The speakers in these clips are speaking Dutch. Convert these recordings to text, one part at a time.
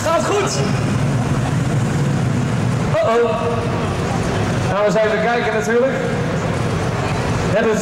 Gaat goed. Uh-oh. Nou, eens even kijken natuurlijk. We hebben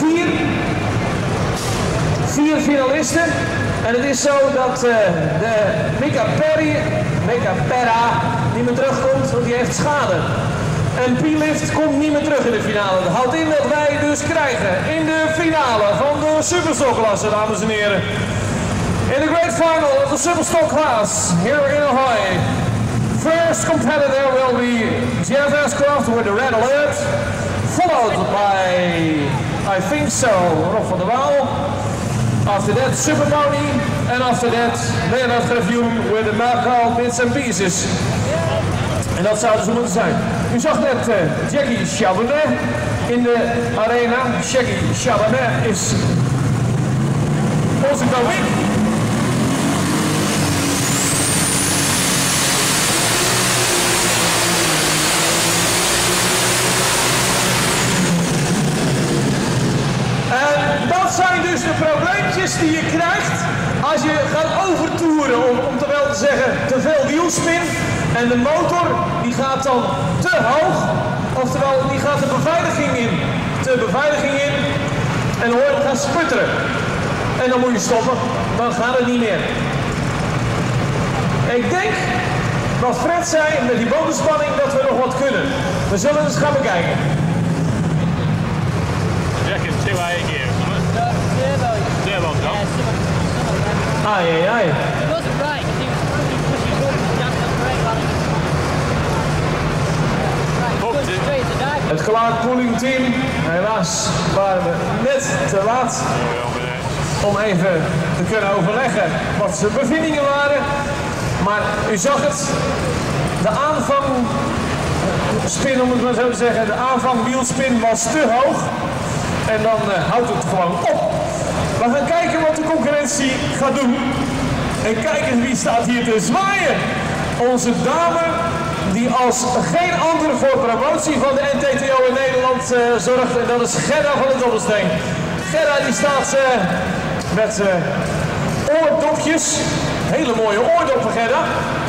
vier finalisten. En het is zo dat de Mika Perra niet meer terugkomt, want die heeft schade. En P-Lift komt niet meer terug in de finale. Dat houdt in dat wij dus krijgen in de finale van de superstokklasse, dames en heren. In the great final of the superstock class here in Ahoy. First competitor will be Jeff Ashcroft with the red alert, followed by, I think so, Rob van der Waal. After that, Super Pony, and after that, Leonard Griffioen with the Marcal bits and pieces. En dat zouden ze moeten zijn. U zag net Jackie Chabonet in de arena. Jackie Chabonet is onze koning. En dat zijn dus de probleempjes die je krijgt als je gaat overtoeren, om te wel te zeggen te veel wielspin. En de motor die gaat dan te hoog, oftewel die gaat de beveiliging in, en hoor je gaan sputteren. En dan moet je stoppen, dan gaat het niet meer. Ik denk, wat Fred zei met die bodemspanning, dat we nog wat kunnen. We zullen eens gaan bekijken. Jack is 2 gear, turbo toch? Ai, ai, ai. It wasn't right, because he was pushing down the brake line. Het klaarkoeling team, helaas waren we net te laat om even te kunnen overleggen wat zijn bevindingen waren. Maar u zag het, de aanvangspin, om het maar zo te zeggen, de aanvangwielspin was te hoog. En dan houdt het gewoon op. We gaan kijken wat de concurrentie gaat doen. En kijken wie staat hier te zwaaien. Onze dame die als geen andere voor promotie van de NTTO in Nederland zorgt. En dat is Gerda van de Dobbelsteen. Gerda die staat met oordopjes. Hele mooie oordoppen, Gerda.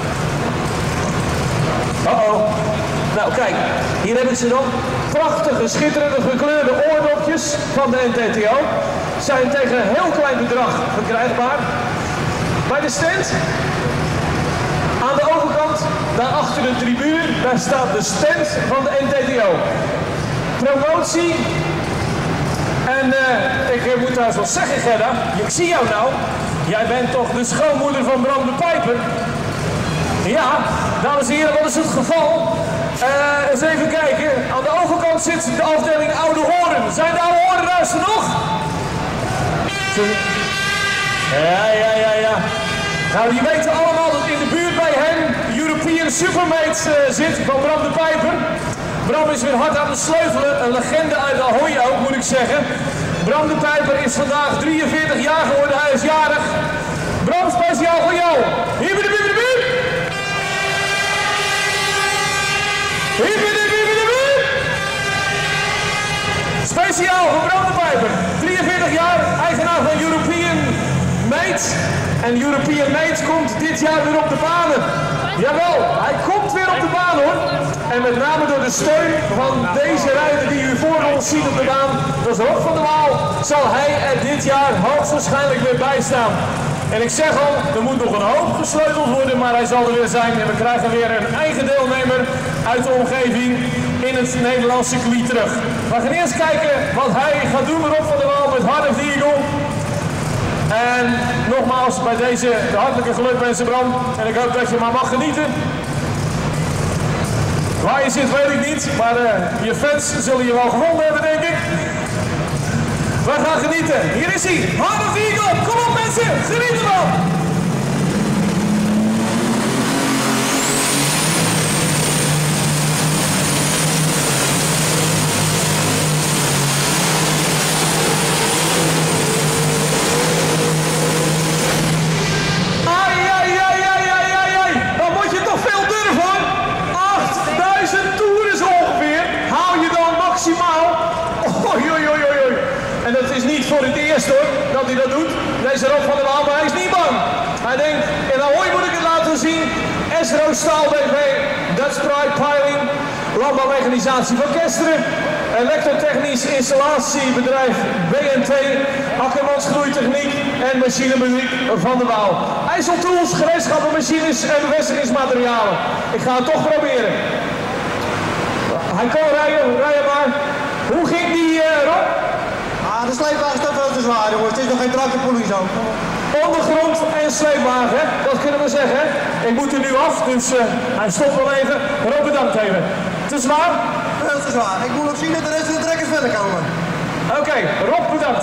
Uh-oh. Nou kijk, hier hebben ze dan prachtige, schitterende, gekleurde oordopjes van de NTTO. Zijn tegen een heel klein bedrag verkrijgbaar. Bij de stand, aan de overkant, daar achter de tribune, daar staat de stand van de NTTO. Promotie. En ik moet trouwens wel zeggen, Gerda, ik zie jou nou. Jij bent toch de schoonmoeder van Bram de Pijper? Ja, dames en heren, wat is het geval? Eens even kijken. Aan de overkant zit de afdeling Oude Horen. Zijn de Oude Horenaars er nog? Ja. Nou, die weten allemaal dat in de buurt bij hen European Supermate zit van Bram de Pijper. Bram is weer hard aan het sleutelen. Een legende uit de Ahoy ook, moet ik zeggen. Bram de Pijper is vandaag 43 jaar geworden. Hij is jarig. Bram, speciaal voor jou. Hier bij de buurt. Speciaal voor Bram de Pijper, 43 jaar, eigenaar van European Mate. En European Mate komt dit jaar weer op de banen. Jawel, hij komt weer op de baan hoor. En met name door de steun van deze rijder die u voor ons ziet op de baan, dat is Rob van der Waal, zal hij er dit jaar hoogstwaarschijnlijk weer bij staan. En ik zeg al, er moet nog een hoop gesleuteld worden, maar hij zal er weer zijn. En we krijgen weer een eigen deelnemer uit de omgeving in het Nederlandse circuit terug. We gaan eerst kijken wat hij gaat doen met Rob van der Waal met Harde Eagle. En nogmaals bij deze de hartelijke gelukwensen Bram. En ik hoop dat je maar mag genieten. Waar je zit weet ik niet, maar je fans zullen je wel gevonden hebben denk ik. We gaan genieten. Hier is hij. Harde Eagle. Kom op mensen, geniet ervan. Dan moet je toch veel durven hoor. 8000 toeren ongeveer. Hou je dan maximaal. Oei. En dat is niet voor het eerst hoor, dat hij dat doet. Deze Rob van der Waal, maar hij is niet bang. Hij denkt, en Ahoy moet ik het laten zien. Kestero Staal BV, Dutch Pride Piling, landbouwmechanisatie van Kesteren, elektrotechnisch installatiebedrijf BNT, Akkermans Groeitechniek en machinemuziek van de Waal. IJsseltools, gereedschappen, machines en bevestigingsmaterialen. Ik ga het toch proberen. Hij kan rijden maar. Hoe ging die Rob? Ah, de sleepwagen is toch veel te zwaar, jongens. Het is nog geen tractorpoeling zo. Ondergrond en sleepwagen, dat kunnen we zeggen. Ik moet er nu af, dus hij stopt wel even. Rob, bedankt even. Te zwaar? Veel te zwaar. Ik moet nog zien dat de rest van de trekkers verder komen. Oké, Rob, bedankt.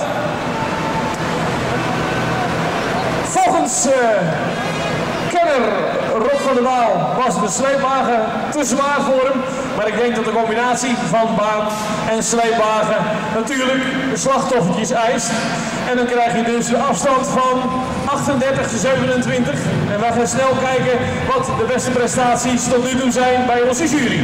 Volgens kenner Rob van der Waal was de sleepwagen te zwaar voor hem. Maar ik denk dat de combinatie van baan en sleepwagen natuurlijk de slachtoffertjes eist. En dan krijg je dus de afstand van 38-27. En we gaan snel kijken wat de beste prestaties tot nu toe zijn bij onze jury.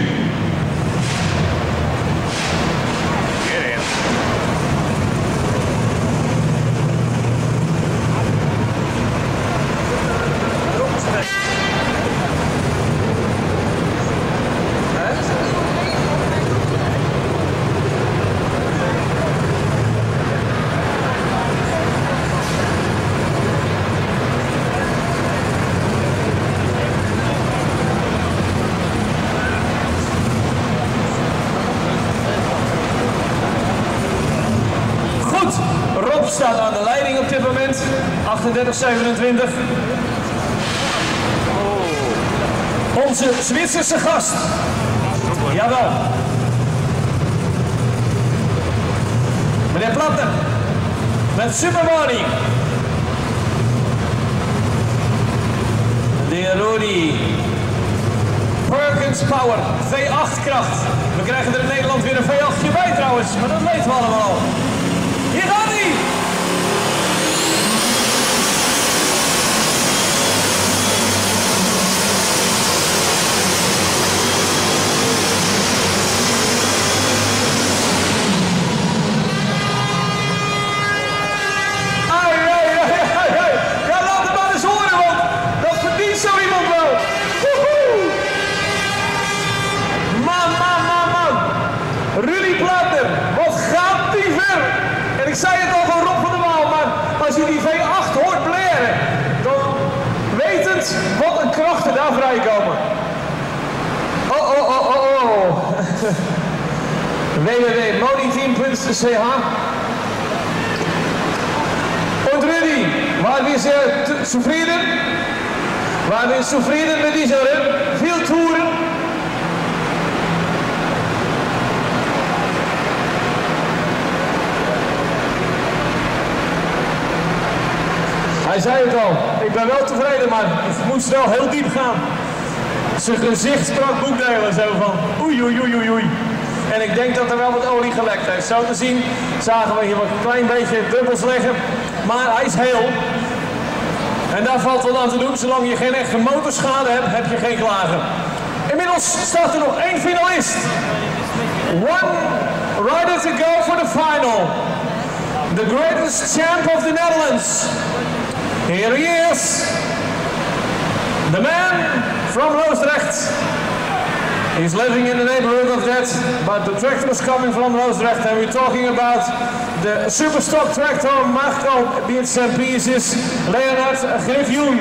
Rob staat aan de leiding op dit moment, 38-27. Onze Zwitserse gast. Jawel. Meneer Platten. Met Superbody. De Rodi. Perkins Power. V8 kracht. We krijgen er in Nederland weer een V8'tje bij trouwens, maar dat weten we allemaal. Hier gaat hij! Ja, laat hem maar eens horen, want dat verdient zo iemand wel. Woehoe! Man. Rudy Platter, wat gaat die ver? En ik zei het al van Rob van der Waal, maar als je die V8 hoort blaren, dan wetend wat een krachten daar vrijkomen. Oh. www.moditeam.ch. Und Rudy, waren wir sehr zufrieden? Waren wir zufrieden mit dieser viel Touren? Hij zei het al, ik ben wel tevreden, maar het moest wel heel diep gaan. Zijn gezicht sprak boekdelen, zo van oei. En ik denk dat er wel wat olie gelekt heeft. Zo te zien zagen we hier wat een klein beetje bubbels leggen, maar hij is heel. En daar valt wat aan te doen, zolang je geen echte motorschade hebt, heb je geen klagen. Inmiddels staat er nog één finalist. One rider to go for the final. The greatest champ of the Netherlands. Here he is, the man from Loosdrecht. He's living in the neighborhood of that, but the tractor is coming from Loosdrecht, and we're talking about the Superstock tractor Marco Bits and Pieces, Leonard Griffioen.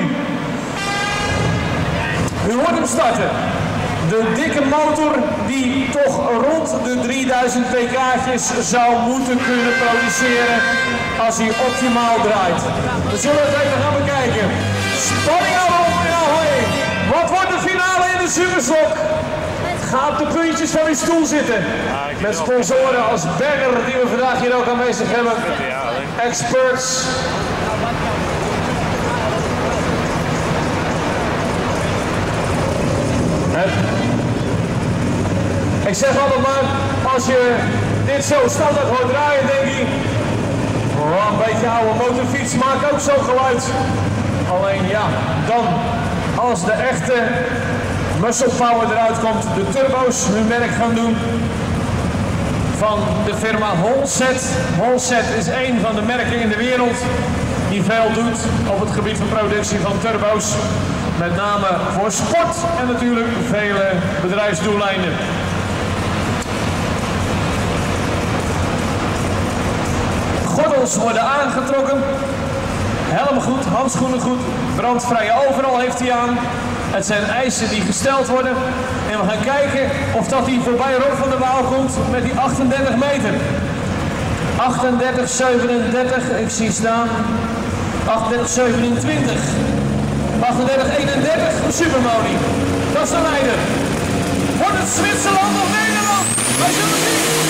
U hoort hem starten. De dikke motor die toch rond de 3000 pk'tjes zou moeten kunnen produceren als hij optimaal draait. We zullen het even gaan bekijken. Spanning aan in Ahoy. Wat wordt de finale in de Superstock? Ga op de puntjes van uw stoel zitten. Met sponsoren als Berger, die we vandaag hier ook aanwezig hebben. Experts. Ik zeg altijd maar, als je dit zo standaard hoort draaien, denk je, oh, een beetje oude motorfiets maakt ook zo geluid. Alleen ja, dan als de echte muscle power eruit komt, de turbo's hun werk gaan doen van de firma Holset. Holset is een van de merken in de wereld die veel doet op het gebied van productie van turbo's. Met name voor sport en natuurlijk vele bedrijfsdoeleinden. Gordels worden aangetrokken. Helm goed, handschoenen goed, brandvrije overal heeft hij aan. Het zijn eisen die gesteld worden. En we gaan kijken of dat hij voorbij Rob van der Waal komt met die 38 meter. 38, 37, ik zie staan. 38, 27. 38, 31, Supermonie. Dat is de leider. Wordt het Zwitserland of Nederland? Wij zullen zien.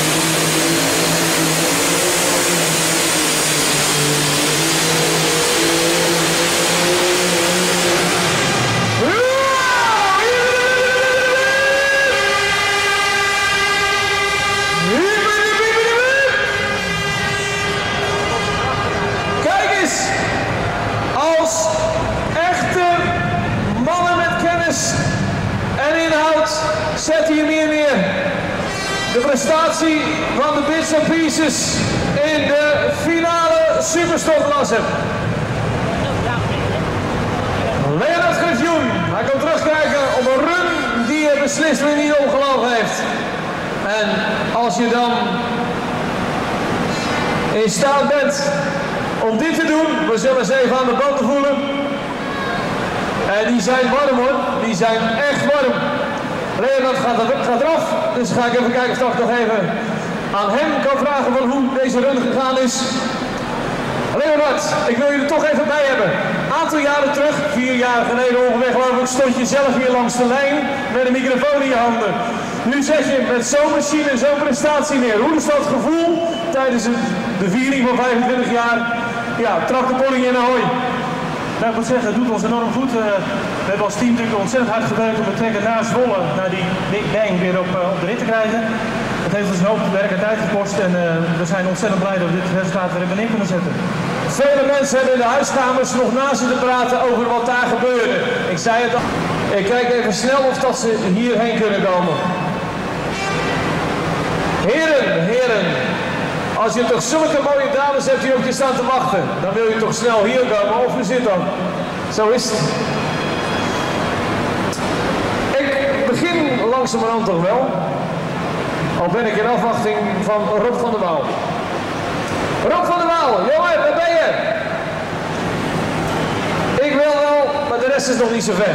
Als echte mannen met kennis en inhoud zet hij hem hier neer. De prestatie van de Bits and Pieces in de finale superstokklasse. Leonard Griffioen, hij kan terugkijken op een run die hij beslist niet ongelooflijk heeft. En als je dan in staat bent om dit te doen, we zullen eens even aan de banden voelen. En die zijn warm hoor, die zijn echt warm. Leonard gaat eraf, dus ga ik even kijken of ik nog even aan hem kan vragen van hoe deze run gegaan is. Leonard, ik wil je er toch even bij hebben. Een aantal jaren terug, 4 jaar geleden ongeveer geloof ik, stond je zelf hier langs de lijn met een microfoon in je handen. Nu zet je met zo'n machine en zo'n prestatie neer. Hoe is dat gevoel tijdens de viering van 25 jaar? Ja, tractorpolling in Ahoy. Nou, ik moet zeggen, het doet ons enorm goed. We hebben als team natuurlijk ontzettend hard gewerkt om het trekken naar Zwolle, naar die Big Bang weer op de rit te krijgen. Het heeft ons een hoop werk en tijd gekost en we zijn ontzettend blij dat we dit resultaat weer in kunnen zetten. Vele mensen hebben in de huiskamers nog na zitten praten over wat daar gebeurde. Ik zei het al. Ik kijk even snel of dat ze hierheen kunnen komen. Heren. Als je toch zulke mooie dames hebt die op je staan te wachten, dan wil je toch snel hier komen, of hoe zit dat? Zo is het. Ik begin langzamerhand toch wel, al ben ik in afwachting van Rob van der Waal. Rob van der Waal, jongen, daar ben je! Ik wil wel, maar de rest is nog niet zo ver.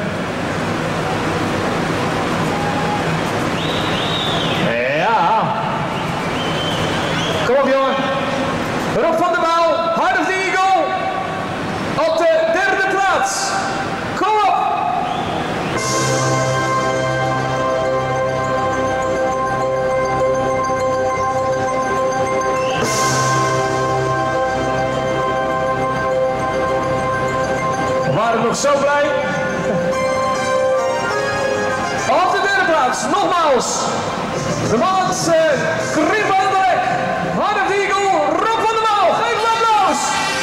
Ja. Kom op jongen. Rob van der Waal, Heart of the Eagle. Op de 3e plaats. Kom op. We waren nog zo blij. Op de 3e plaats, nogmaals. De man is Krim van der Lek. Heart of the Eagle, Rob van der Waal. Geef een applaus.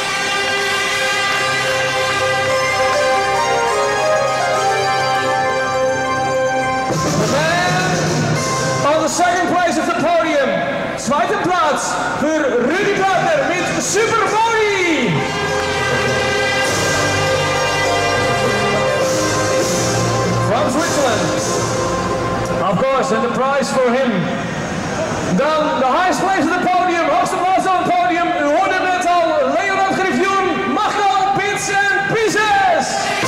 And on the 2nd place of the podium, 2e plaats voor Rudy Partner met Supermonie. From Switzerland. Of course, and the prize for him. Dan de highest place of the podium, hoogste plaats op het podium. U hoorde het net al, Leonard Griffioen, Marco, Bits and Pieces.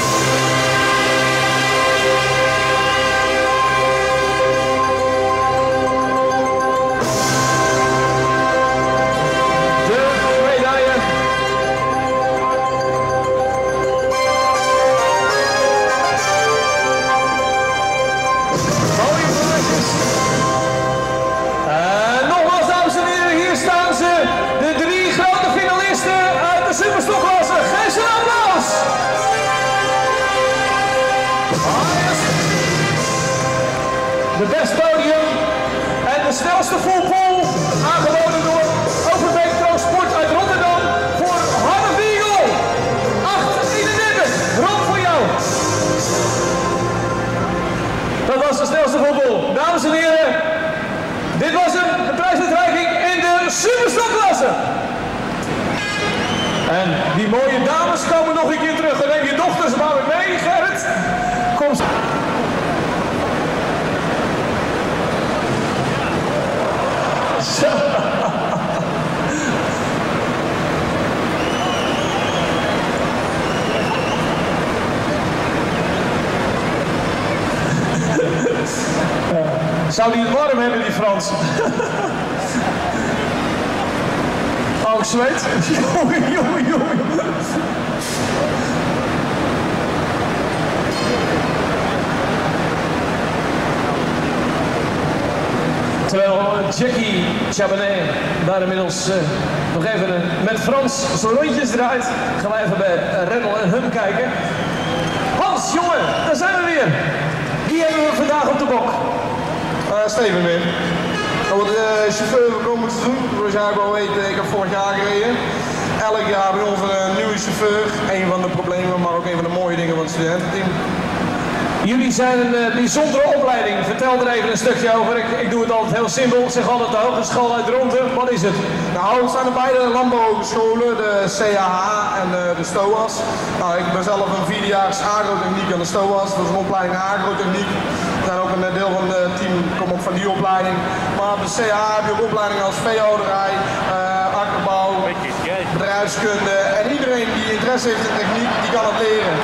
De medaille. Mooie plaatjes. Nogmaals, dames en heren, hier staan ze. De 3 grote finalisten uit de superstokklasse. Geef ze een applaus. De best podium en de snelste full pull, aangeboden door Overbeek Sport uit Rotterdam voor Heart of the Eagle. 8:31. Rob, voor jou. Dat was de snelste full pull. Dames en heren, dit was hem, de prijsuitreiking in de superstokklasse. En die mooie dames komen nog een keer terug. Dan neem je dochters maar weer mee, Gerrit. Kom. Zo. Zou die het warm hebben, die Frans? Oh, ik zweet. Jongen. Terwijl Jackie Chabanet daar inmiddels nog even met Frans zijn rondjes draait, gaan wij even bij Rennel en Hum kijken. Hans, jongen, daar zijn we weer. Wie hebben we vandaag op de bok? Steven weer. De chauffeur van komend seizoen, zoals jij wel weet, ik heb vorig jaar gereden. Elk jaar bij ons een nieuwe chauffeur. Een van de problemen, maar ook een van de mooie dingen van het studententeam. Jullie zijn een bijzondere opleiding. Vertel er even een stukje over. Ik doe het altijd heel simpel. Ik zeg altijd de Hogeschool uit Dronten. Wat is het? Nou, het zijn er beide landbouwhogescholen, de CAH en de STOAS. Nou, ik ben zelf een 4-jaars agrotechniek aan de STOAS. Dat is een opleiding agrotechniek. We zijn ook een deel van het team, kom ook van die opleiding. Maar op de CAH heb je ook opleidingen als veehouderij, akkerbouw, bedrijfskunde. En iedereen die interesse heeft in techniek, die kan het leren.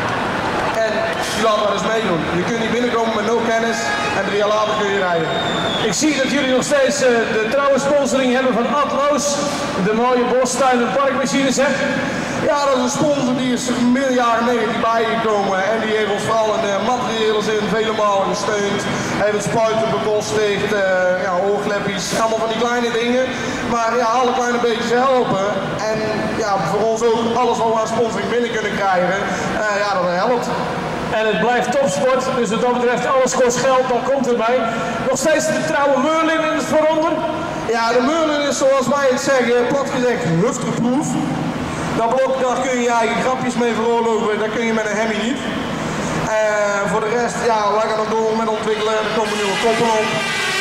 En die laten we dus meedoen. Je kunt niet binnenkomen met nul kennis en 3 jaar later kun je rijden. Ik zie dat jullie nog steeds de trouwe sponsoring hebben van Atloos. De mooie bostuin- en parkmachines, hè? Ja, dat is een sponsor die is midden jaren 90 bijgekomen en die heeft ons vooral in de materiële zin vele malen gesteund. Heeft het spuiten bekostigd, oorkleppies, allemaal van die kleine dingen. Maar ja, alle kleine beetjes helpen. En ja, voor ons ook alles wat we aan sponsoring binnen kunnen krijgen, ja, dat helpt. En het blijft topsport, dus wat dat betreft alles kost geld, dan komt het bij. Nog steeds de trouwe Merlin in het vooronder. Ja, de Merlin is zoals wij het zeggen, plat gezegd, hufteproof. Dat blok, daar kun je je eigen grapjes mee veroorloven, dat kun je met een Hemi niet. Voor de rest, ja, wij gaan het door met ontwikkelen, er komen nieuwe koppen op.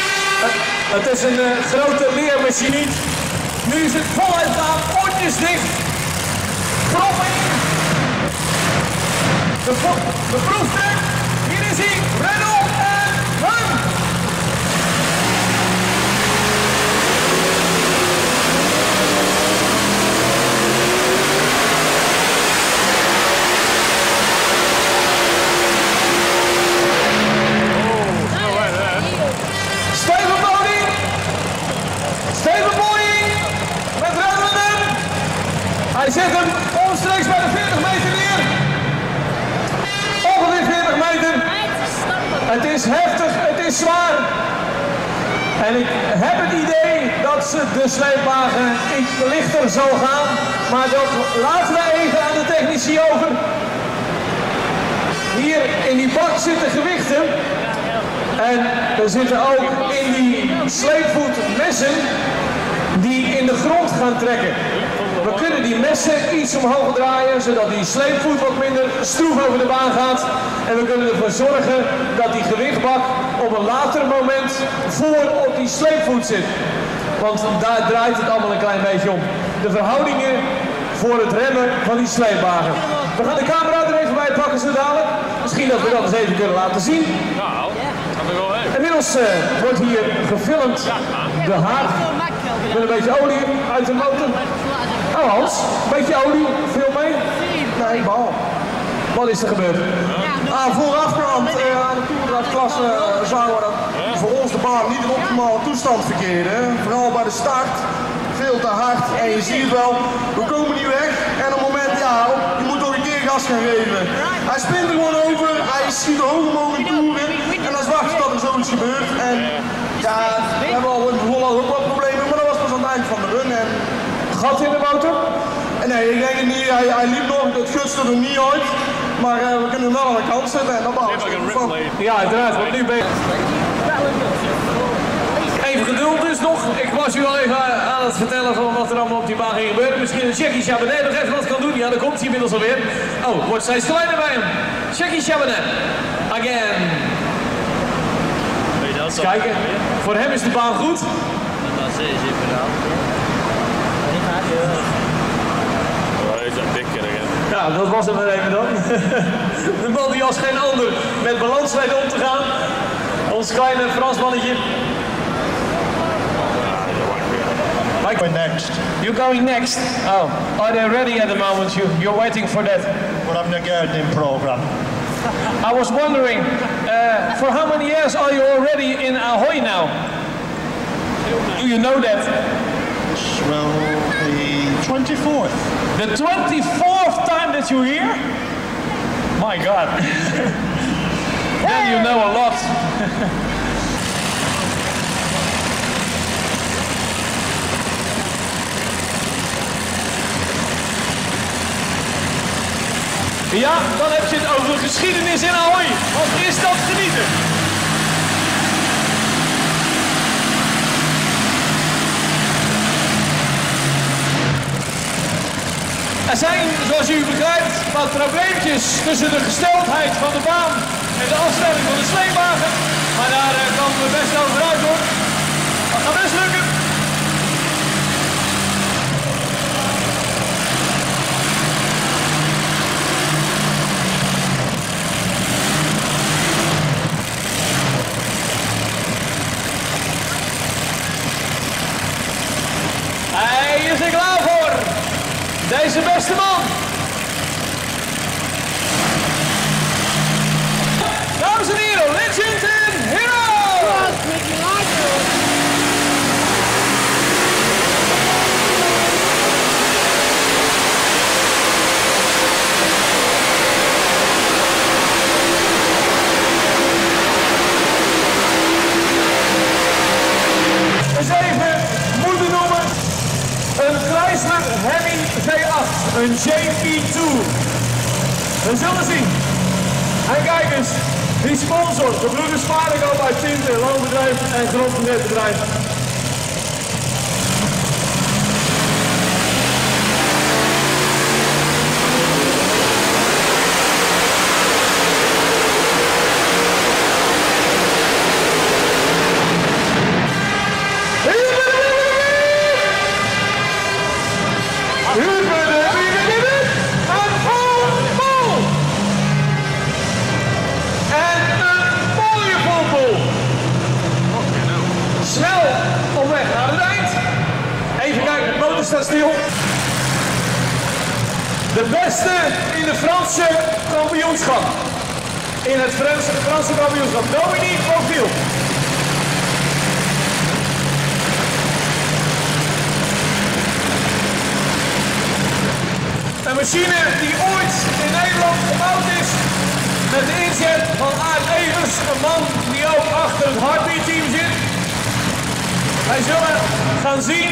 Het is een grote leermachine. Nu is het voluit aan, oortjes dicht. Proppen in. De proeftrek, hier is hij, Rennel en Hum. Steven Boying met Rotterdam. Hij zet hem omstreeks bij de 40 meter neer. Ongeveer 40 meter. Het is heftig, het is zwaar. En ik heb het idee dat de sleepwagen iets lichter zal gaan. Maar dat laten we even aan de technici over. Hier in die bak zitten gewichten. En er zitten ook in die sleepvoetmessen die in de grond gaan trekken. We kunnen die messen iets omhoog draaien, zodat die sleepvoet wat minder stroef over de baan gaat. En we kunnen ervoor zorgen dat die gewichtbak op een later moment voor op die sleepvoet zit. Want daar draait het allemaal een klein beetje om. De verhoudingen voor het remmen van die sleepwagen. We gaan de camera er even bij pakken zo dadelijk. Misschien dat we dat eens even kunnen laten zien. Nou, dat is wel leuk. Inmiddels wordt hier gefilmd de haard met een beetje olie uit de motor. Oh Hans, een beetje olie, veel mee? Nee, bal. Wat is er gebeurd? Voorafgaand aan de toerdrachtklasse zagen we dat voor ons de baan niet in optimale toestand verkeerde. Vooral bij de start, veel te hard en je ziet het wel, we komen niet weg en op het moment, ja, je moet toch een keer gas gaan geven. Hij spint er gewoon over, hij schiet hoog omhoog in toeren en dan wacht je dat er zoiets gebeurt. En ja, we hebben al in Holland ook wat problemen, maar dat was pas aan het eind van de run. En Gat in de motor? nee, ik denk het niet, hij liep nog, het gutste er niet uit. Maar we kunnen hem wel aan de kant zetten en dat bouwen we. Ja, uiteraard, want nu ben je... Even geduld dus nog. Ik was u al even aan het vertellen van wat er allemaal op die baan ging gebeuren. Misschien een Jackie Chabanet nog even wat kan doen. Ja, daar komt hij inmiddels alweer. Oh, het wordt steeds kleiner bij hem. Jackie Chabanet. Again. Eens kijken. Voor hem is de baan goed. Dat is even gedaan. Die gaat heel. Oh, hij is dat dikker, hè. Ja, dat was het maar even dan. De man die als geen ander met balans weet om te gaan. Ons kleine Fransmannetje. Going next. You're going next? Oh, are they ready at the moment? You're waiting for that? We're having a gardening program. I was wondering, for how many years are you already in Ahoy now? Do you know that? Well, the 24th. The 24th time that you're here? My God. Then you know a lot. Ja, dan heb je het over geschiedenis in Ahoy. Wat is dat genieten? Er zijn, zoals u begrijpt, wat probleempjes tussen de gesteldheid van de baan en de afstelling van de sleepwagen. Maar daar komen we best over uit hoor. Dat gaat best lukken. Hij is er klaar voor. Deze beste man. Dames en heren, legend en hero. Eens even moeten noemen. Een Chrysler Hemi V8, een JP2. We zullen zien. En kijk eens, die sponsor, de broeders Vaardigo bij Tinten, loonbedrijf en grondbedrijf. Snel op weg naar het eind. Even kijken, de motor staat stil. De beste in de Franse kampioenschap. In het Franse kampioenschap. Dominique Profil. Een machine die ooit in Nederland gebouwd is. Met de inzet van Aart Evers, een man die ook achter het Heartbeat team zit. Wij zullen gaan zien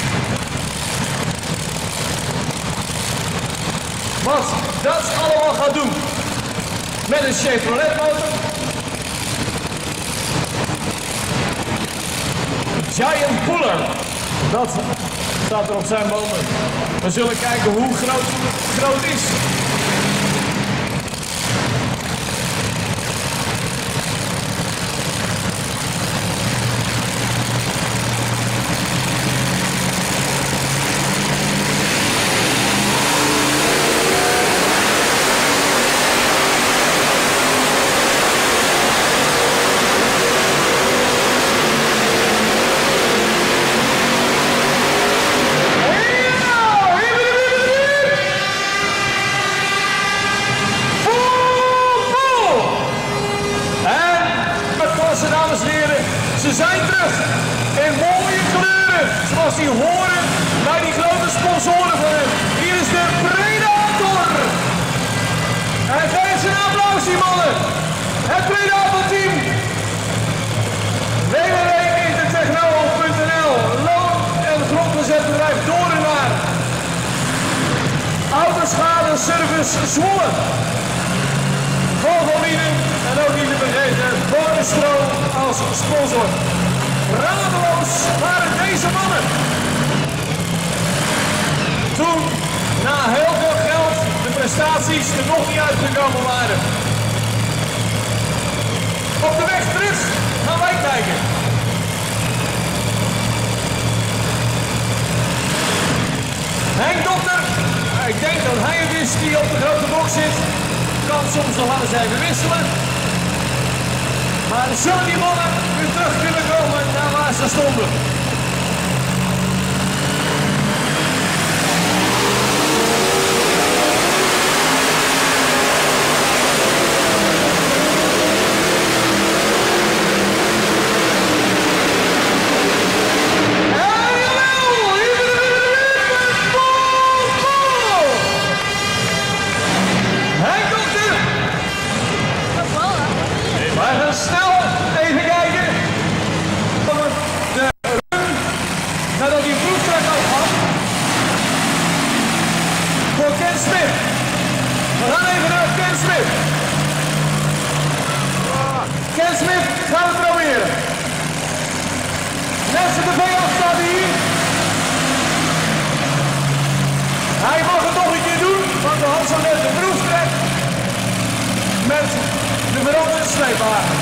wat dat allemaal gaat doen met een Chevrolet motor. Giant Puller, dat staat er op zijn motor. We zullen kijken hoe groot is. Ze zijn terug in mooie kleuren, zoals die horen bij die grote sponsoren van hem. Hier is de Predator. En geef ze een applaus, die mannen. Het Predator team. www.intertechno.nl. Loon- en grondbezetbedrijf door en naar. Autoschade Service Zwolle. Volvoline en ook niet te vergeten Bonestro als sponsor. Radeloos waren deze mannen. Toen, na heel veel geld, de prestaties er nog niet uitgekomen waren. Op de weg terug gaan wij kijken. Henk Dokter, ik denk dat hij het is Mies die op de grote box zit, kan soms nog wel eens even wisselen. Maar zullen die mannen weer terug kunnen komen naar waar ze stonden? Snel even kijken. De run, nadat die proeftrek al had. Voor Ken Smith. We gaan even naar Ken Smith. Ken Smith gaan we proberen. Net de V8 staat hier. Hij mag het nog een keer doen, want we hadden zo net de proeftrek met de veranderde sleepwagen.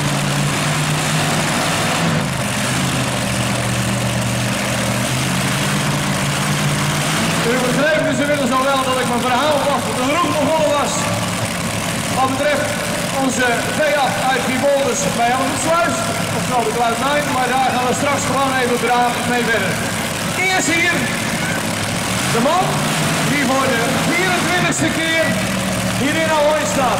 U begrijpt dus inmiddels al wel dat ik mijn verhaal was dat de roep begonnen was. Wat betreft onze V8 uit Vibolders bij Sluis, oftewel de Cloud 9, maar daar gaan we straks gewoon even braaf mee verder. Eerst hier de man die voor de 24e keer hier in Ahoy staat.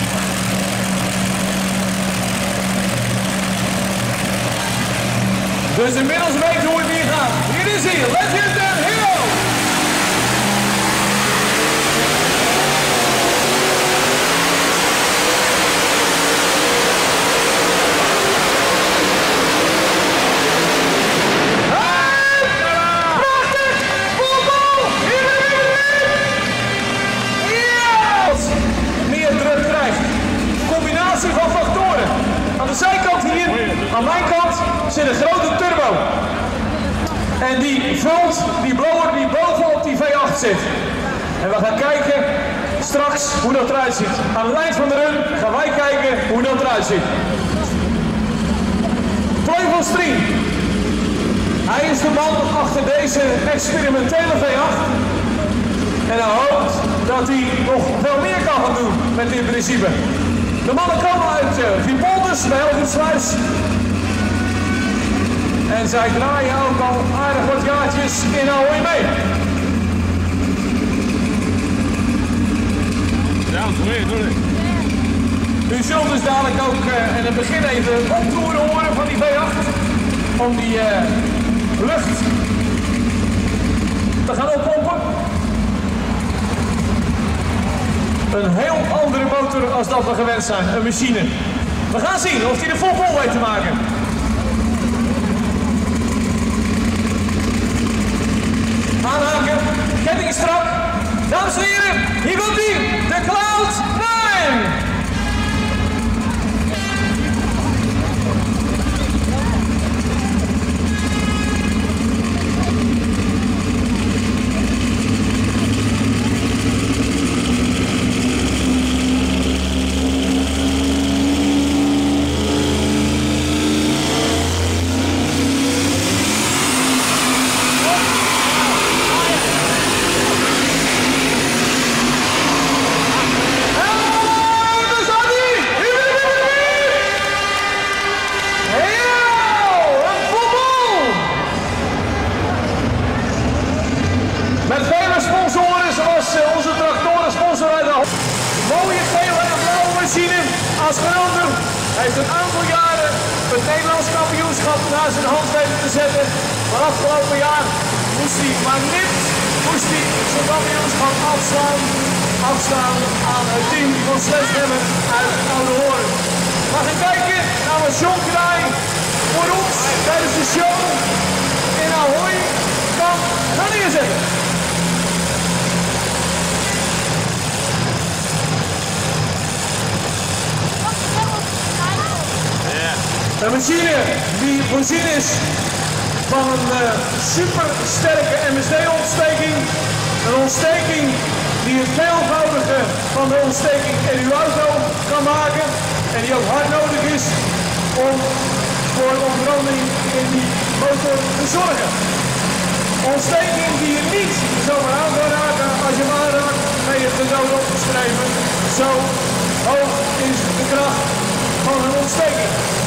Dus inmiddels weet hoe het hier gaat. Hier is hij, Legend and Hero! Van factoren. Aan de zijkant hier, aan mijn kant, zit een grote turbo. En die vult die blower die bovenop die V8 zit. En we gaan kijken straks hoe dat eruit ziet. Aan het eind van de run gaan wij kijken hoe dat eruit ziet. Flavel Stream. Hij is de man achter deze experimentele V8. En hij hoopt dat hij nog veel meer kan gaan doen met dit principe. De mannen komen uit Vibolders bij Sluis. En zij draaien ook al aardig wat jaartjes in Ahoy mee. Ja, sorry. U zult dus dadelijk ook in het begin even optoeren horen van die V8. Om die lucht te gaan oppompen. Een heel andere motor als dat we gewend zijn, een machine. We gaan zien of hij de volpol weet te maken. Aanhaken, ketting strak. Dames en heren, hier komt hij, de Cloud 9! Als Groninger heeft een aantal jaren het Nederlands kampioenschap naar zijn hand weten te zetten. Maar afgelopen jaar moest hij maar nipt zijn kampioenschap afstaan aan het team van Slesdemmen uit Oude Hoorn. We gaan kijken naar wat John Kraai voor ons tijdens de show in Ahoy kan gaan neerzetten. Een machine die voorzien is van een super sterke MSD-ontsteking. Een ontsteking die het veelvoudige van de ontsteking in uw auto kan maken. En die ook hard nodig is om voor ontbranding in die motor te zorgen. Ontsteking die je niet zomaar aan kan raken als je hem aanraakt met hier te dood opgeschreven. Zo hoog is de kracht van een ontsteking.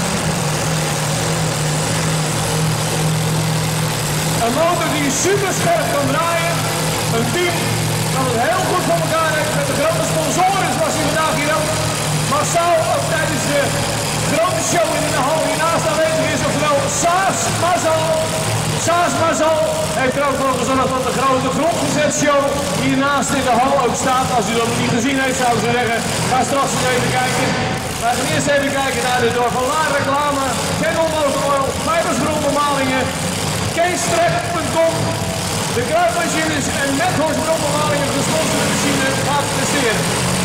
Een motor die super scherp kan draaien. Een team dat het heel goed voor elkaar heeft met de grote sponsoren, zoals hij vandaag hier ook massaal ook tijdens de grote show in de hal hiernaast aanwezig is. Oftewel Saas Mazal heeft er ook voor gezorgd dat de grote grondgezetshow hiernaast in de hal ook staat. Als u dat nog niet gezien heeft, zou ik zo zeggen, ga straks eens even kijken. Wij gaan eerst even kijken naar de door Van Laar reclame, Kendall Motor Oil, Fibersbronbemalingen, Keestrek.com, de kruipmachines en Methorst bronbemalingen gesponsorde machine gaat presteren.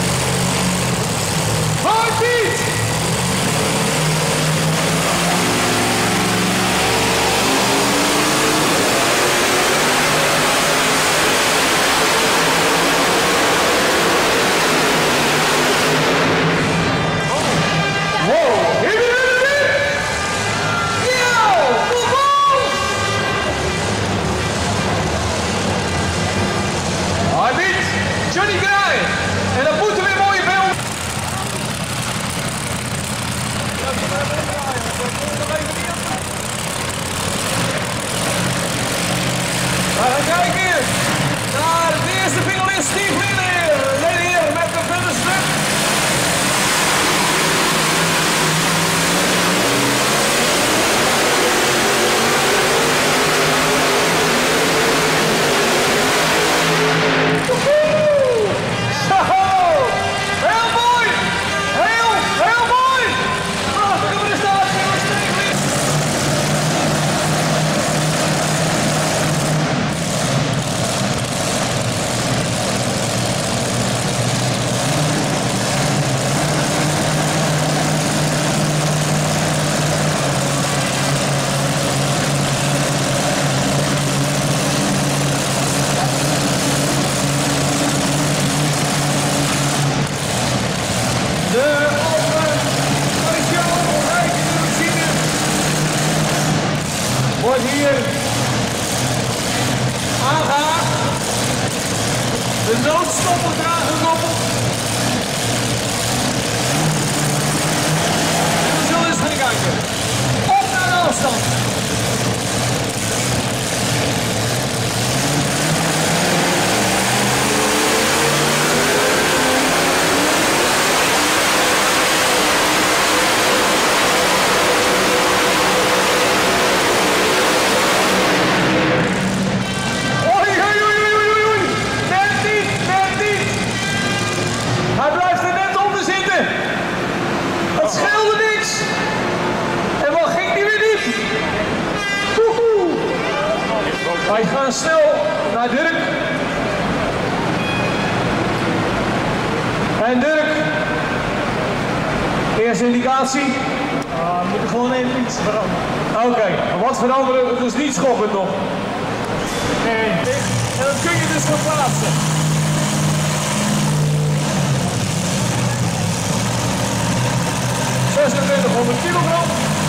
Heartbeat! Johnny Kraai. En dat moeten weer mooie beelden. We gaan kijken naar de eerste finalist, Steve Lelier met de puntenstrip. Wordt hier aangehaakt. De noodstopper dragen knoppen. En we zullen eens gaan kijken. Op naar de afstand. Wij gaan snel naar Dirk. En Dirk, eerste indicatie. We moeten gewoon even iets veranderen. Oké, wat veranderen? Het is niet schokkend nog. Nee. En dat kun je dus verplaatsen. ...2600 kilogram.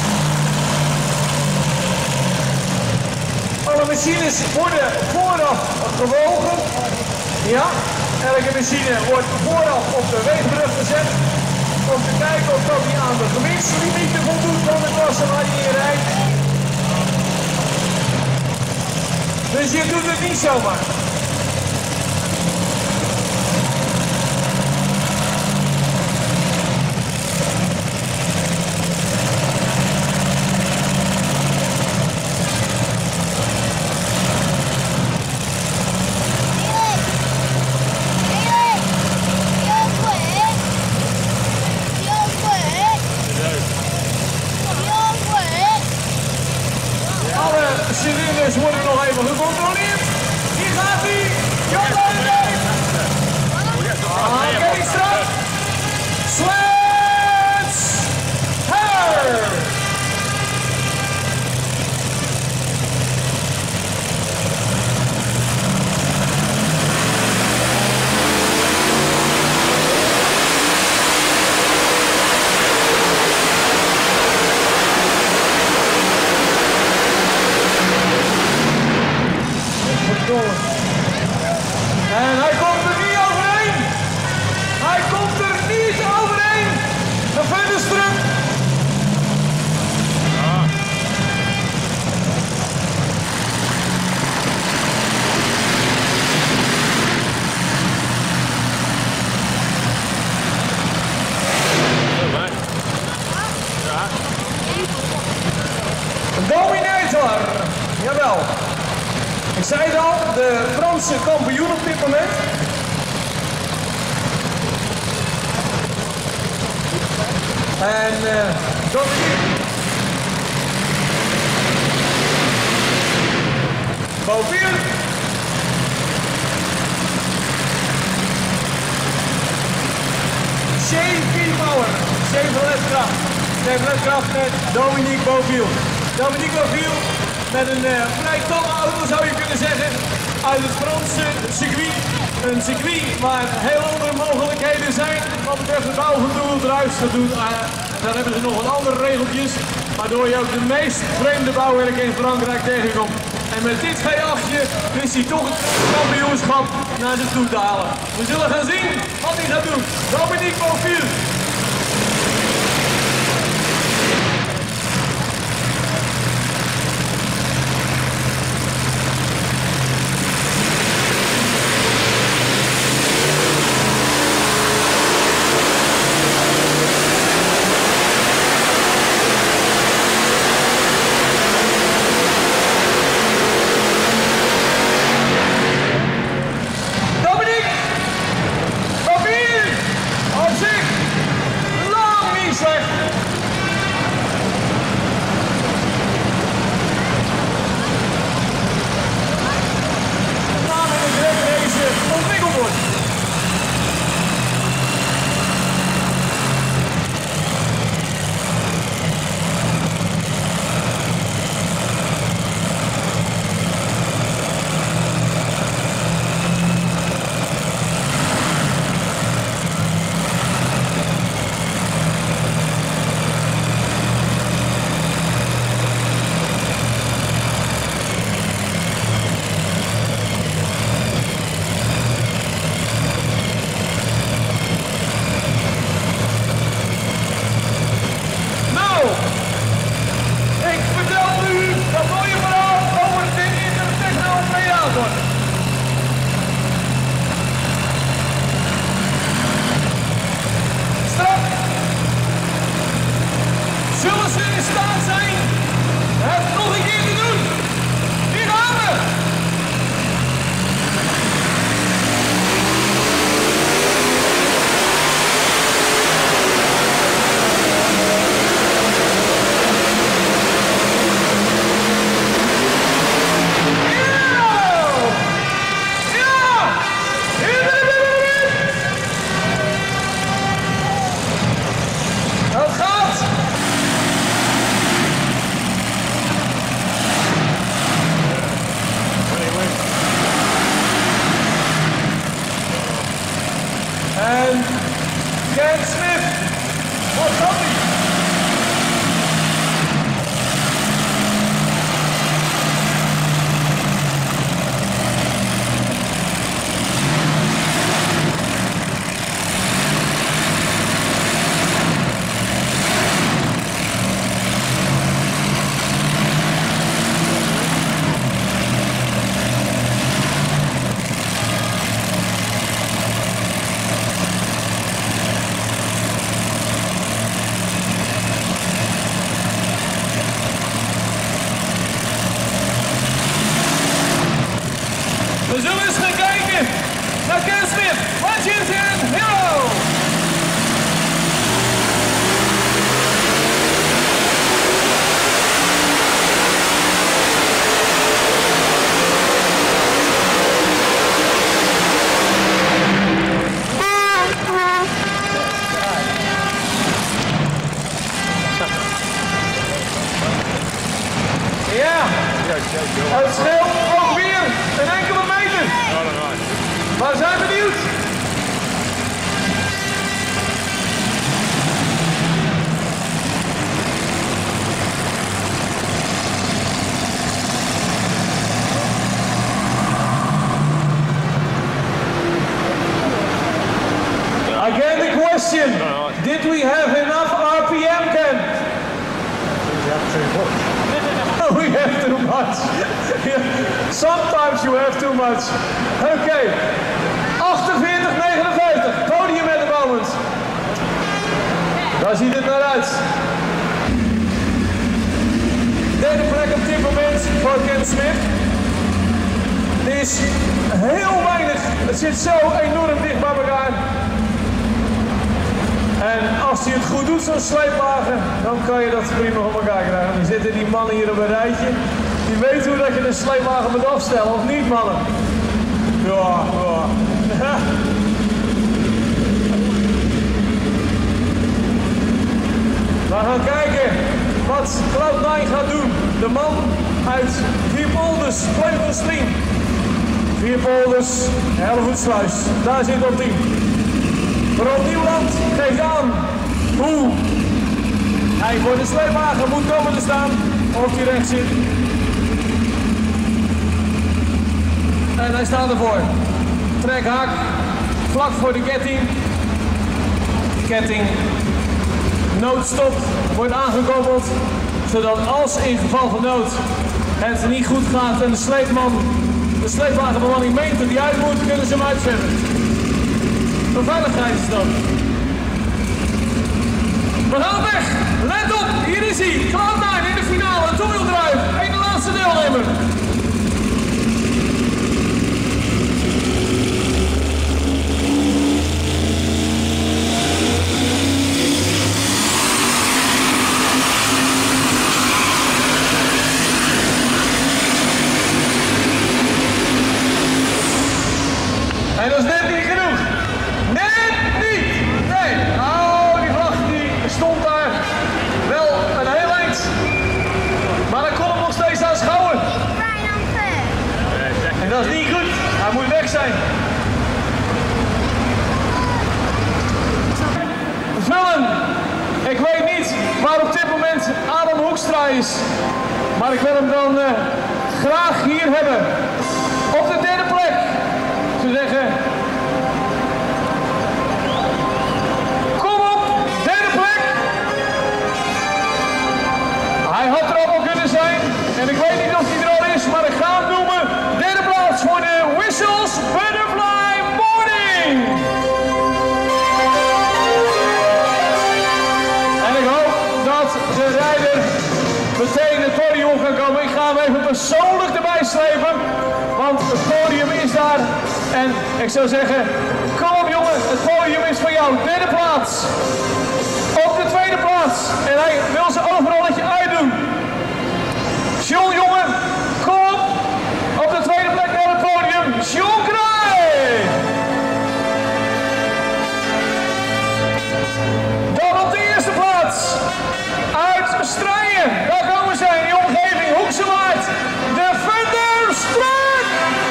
Alle machines worden vooraf gewogen. Ja, elke machine wordt vooraf op de weegbrug gezet. Om te kijken of dat die aan de gewichtslimieten voldoet van de klasse waar je in rijdt. Dus je doet het niet zomaar. Cilinders worden nog even gecontroleerd. Hier gaat hij. Oké, straf. Sleds. Her. En hij komt er niet overheen. spel. Ik zei het al, de Franse kampioen op dit moment. En Dominique. Beauville. Chevrolet Kraft met Dominique Beauville. Dominique Beauville met een vrij tolle auto zou je kunnen zeggen. Uit het Franse circuit. Een circuit waar heel andere mogelijkheden zijn. Wat betreft de bouw van druisgedoe. Daar hebben ze nog wat andere regeltjes. Waardoor je ook de meest vreemde bouwwerken in Frankrijk tegenkomt. En met dit V8'tje wist hij toch het kampioenschap naar zich toe te halen. We zullen gaan zien wat hij gaat doen. Dominique Beauville. We zullen eens gaan kijken naar Ken Smith. Washington Hero! Ja, het scheelt ook weer een enkele meter. Maar we zijn benieuwd. Again the question, did we have enough RPM, Ken? We have too much. Sometimes you have too much. Oké. 48-59. Podium at the moment. Daar ziet het naar uit. Derde plek op dit moment. voor Ken Smith. Er is heel weinig, het zit zo enorm dicht bij elkaar. En als hij het goed doet, zo'n sleepwagen, dan kan je dat prima op elkaar krijgen. Dan zitten die mannen hier op een rijtje. Die weten hoe dat je een sleepwagen moet afstellen, of niet, mannen? Ja, ja. We gaan kijken wat Cloud9 gaat doen. De man uit Vierpolders, Vleugelstream. Vierpolders, Hellevoetsluis. Daar zit op 10. Ron Nieuwland geeft aan hoe hij voor de sleepwagen moet komen te staan. Of hij recht zit. En hij staat ervoor. Trekhaak, vlak voor de ketting. Ketting. Noodstop wordt aangekoppeld, zodat als in geval van nood het niet goed gaat en de sleepwagenbemanning meent dat hij uit moet, kunnen ze hem uitzetten. Voor veiligheid is dat. We gaan op weg. Let op, hier is hij. Cloud9 in de finale, two-wheel drive. Eén laatste deelnemer. En dat is net niet genoeg. Net niet! Nee. Oh, die vlag die stond daar wel een heel eind. Maar hij kon hem nog steeds aanschouwen. En dat is niet goed. Hij moet weg zijn. Vullen. Ik weet niet waar op dit moment Adam Hoekstra is. Maar ik wil hem dan graag hier hebben. Op de derde plek. Te zeggen, kom op, derde plek. Hij had er al kunnen zijn en ik weet niet of hij er al is, maar ik ga hem noemen. Derde plaats voor de Whistles Butterfly Morning. En ik hoop dat de rijder meteen het podium kan komen. Ik ga hem even persoonlijk erbij slepen, want het podium is daar. En ik zou zeggen, kom op jongen, het podium is voor jou. Derde plaats. Op de tweede plaats. En hij wil zijn overalletje uitdoen. John jongen, kom op. Op de tweede plek naar het podium. John Kraai. Dan op de eerste plaats. Uit Strijen. Daar komen zij in die omgeving. Hoekse Waard. De Thunderstruck.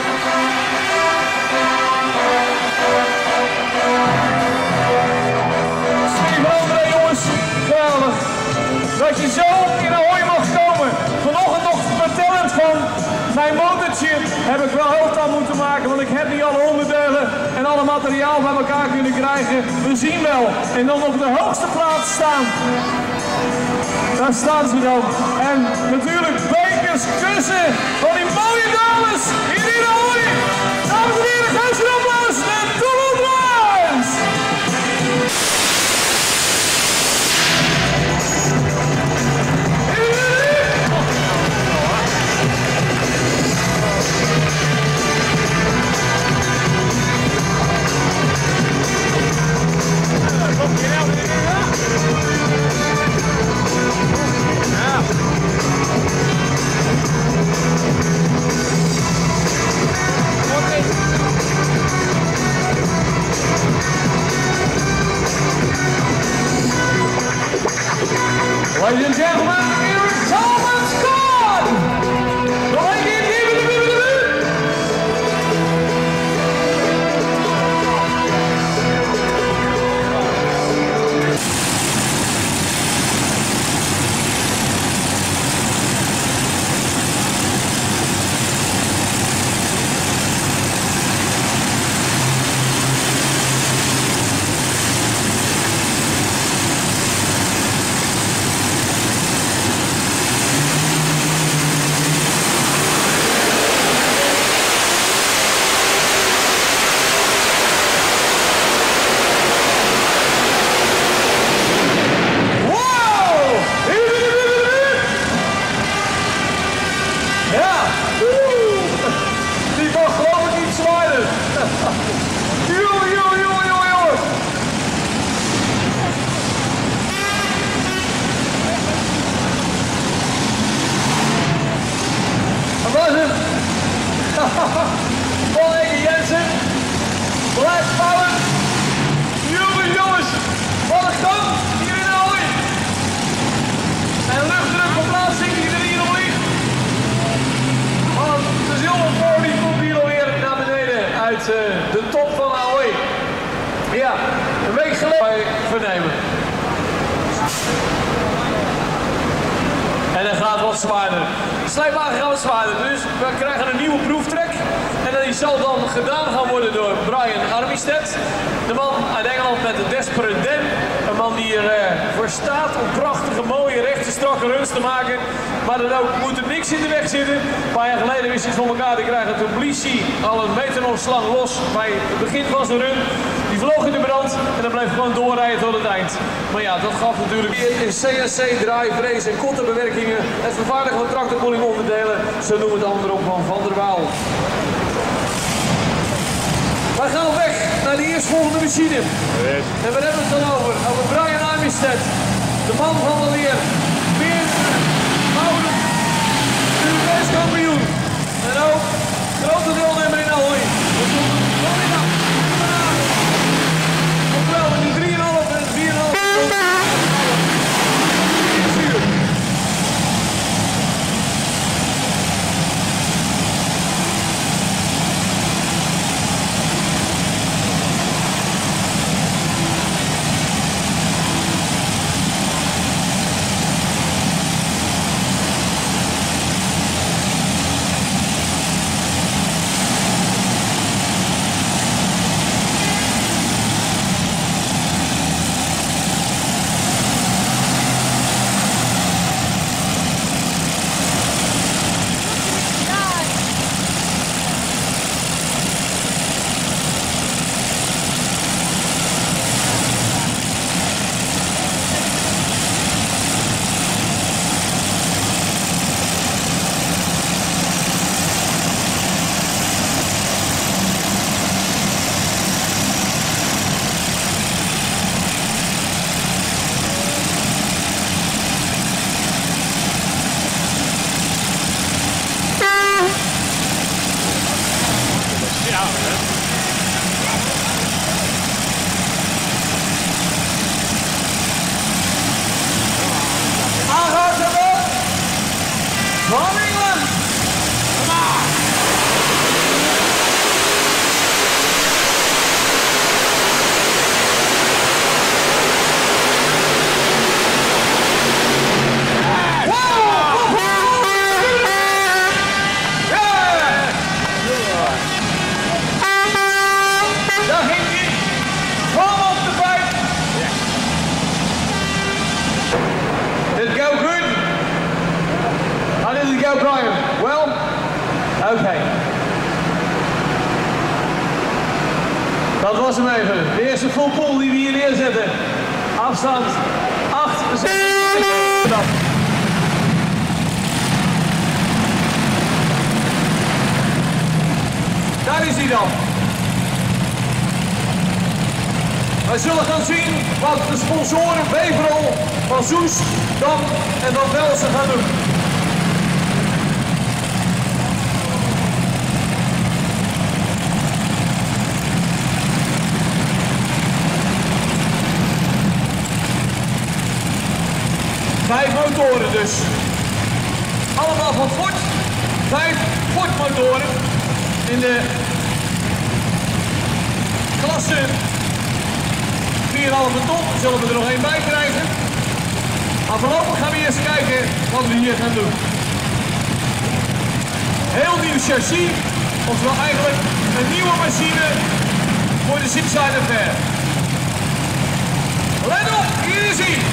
Dat je zo in Ahoy mag komen. Vanochtend nog vertellend van mijn motortje heb ik wel hoofd aan moeten maken, want ik heb niet alle onderdelen en alle materiaal bij elkaar kunnen krijgen. We zien wel. En dan op de hoogste plaats staan. Daar staan ze dan. En natuurlijk bekers, kussen van die mooie dames hier in Ahoy. Dames en heren, geef ze een applaus. De Toulon. Ja. met de top van Ahoy. Ja, een week geleden vernemen. En hij gaat wat zwaarder. De slijpwagen gaat wat zwaarder, dus we krijgen een nieuwe proeftrek. En die zal dan gedaan gaan worden door Brian Armistead. De man uit Engeland met de Desperate Dan. Een man die ervoor staat om prachtige, mooie, rechte, strakke runs te maken. Maar dan ook moet er niks in de weg zitten. Een paar jaar geleden wist hij voor elkaar te krijgen. Toen blies hij al een metronoomslang los bij het begin van zijn run. Die vloog in de brand en dan bleef gewoon doorrijden tot het eind. Maar ja, dat gaf natuurlijk in CNC, draai, vrees en kotterbewerkingen. Het vervaardigen van tractorpulling onderdelen. Zo noemen we het andere op van der Waal. Wij gaan op weg naar de eerstvolgende machine. En we hebben het dan over Brian Armistead. De man van de leer. Weer gouden Europees kampioen. En ook grote deelnemer in Ahoy. Oftewel in die 3,5 en 4,5 Brian. Well, okay. Dat was hem even. De eerste full pull die we hier neerzetten. Afstand 8, 6. Daar is hij dan. Wij zullen gaan zien wat de sponsoren Beverol van Soest, Dam en Van Velsen gaan doen. Vijf motoren dus. Allemaal van Ford. 5 Ford motoren. In de klasse 4,5 ton zullen we er nog één bij krijgen. Maar voorlopig gaan we eerst kijken wat we hier gaan doen. Heel nieuw chassis. Oftewel eigenlijk een nieuwe machine voor de Zipside Affair. Let op, hier is hij.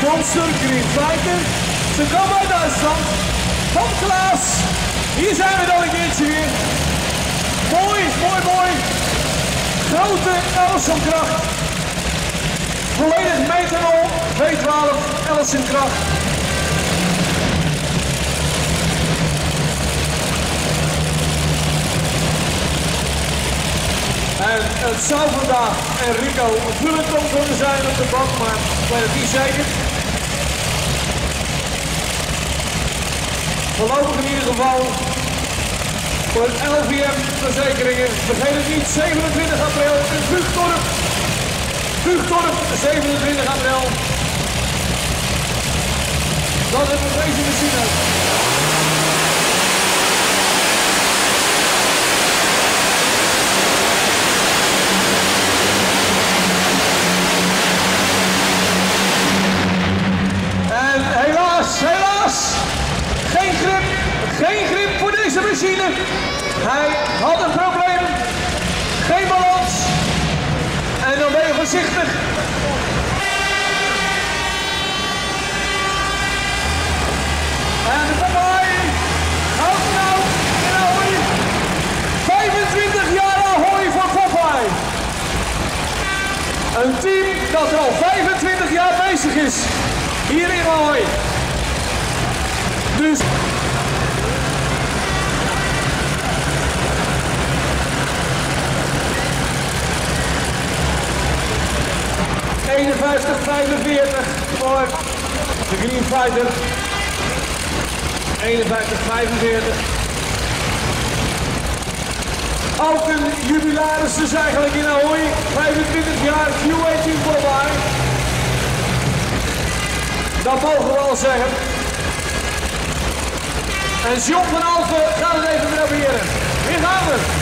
Monster Green Fighter. Ze komen uit Duitsland. Van Klaas. Hier zijn we dan een keertje weer. Mooi, mooi, mooi. Grote Ellison kracht. Volledig methanol, B12, Ellison kracht. En het zou vandaag Enrico Vullenton kunnen zijn op de bank, maar ik weet het niet zeker. Voorlopig in ieder geval voor het LVM verzekeringen. Vergeet het niet, 27 april in Vuugdorp. Vuugdorp, 27 april. Dat is een deze machine. En helaas, geen grip voor deze machine. Hij had een probleem, geen balans. En dan ben je voorzichtig. En de Ahoy houdt nou in Ahoy. 25 jaar Ahoy voor Popeye. Een team dat al 25 jaar bezig is hier in Ahoy. Dus 51-45 voor de Green Fighter. 51-45. Ook een jubilaris dus eigenlijk in Ahoy. 25 jaar Q18 voorbij. Dat mogen we wel zeggen. En John van Alphen gaat het even proberen. Hier gaan we.